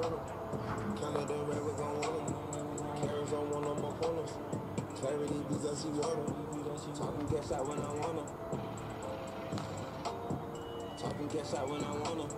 want 'em. Canada rapper gon' want 'em. Carrots on one of my corners. Clarity beats, I see water. Talking cash out when I want 'em. Talking cash out when I want 'em.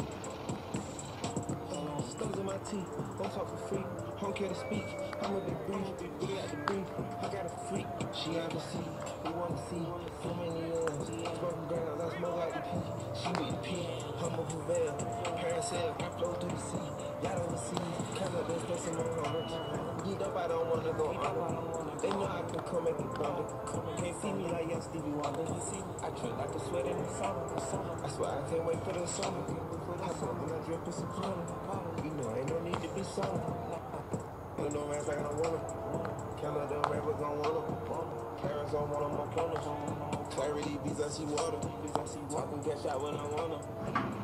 Stones in my teeth, don't talk for free. Don't care to speak, I'm a big brief. We got the brief, I got a freak. She on the sea, we wanna see. So many smoking grounds, I smoke out the pee. She with the pee, I'm a prevail. Parasail, I flow through the sea. Yacht overseas, Canada, that's some more rich. Geeked up, I don't wanna go under. They know I can come make it thunder. Can't see me like young Stevie Wonder. I drip like a sweat in the summer. I swear I can't wait for the summer. I smoke when I drip with some powder. You know ain't no need to be sober. Ain't no rats like I want 'em. Canada rapper gon' want 'em. Carrots on one of my corners. Clarity beats, I see water. Talking cash out when I want 'em.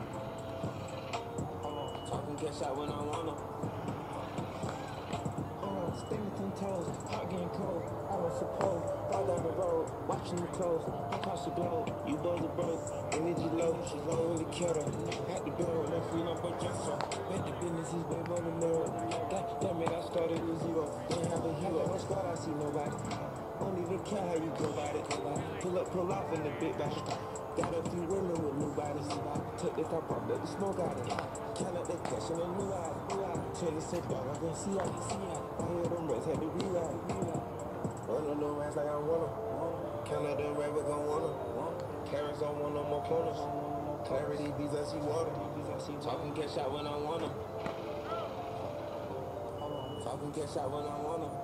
Talking cash out when I want 'em. Standing 10 toes, hot getting cold. I don't suppose. Fall down the road, watching you close. Across the globe, you boys are broke. Energy low, she's low in the kettle. Had to build, no free number just so. Bet the business is way more than mirror. God damn it, I started with zero. Ain't have a hero, no squad, I see nobody. Don't even care how you go about it. Pull up, pull off in the big back. Got a few women with new bodies. Took the top off, let the smoke out it. Count up the cash and a new eye. 26 dog, I can see out. I hear them rats had to rewrite. Run on them rats like I want 'em. Count up them rappers gon' want 'em. Carrots on one of my corners. Clarity beats, I see water. Talking cash out when I want 'em. Talking cash out when I want 'em.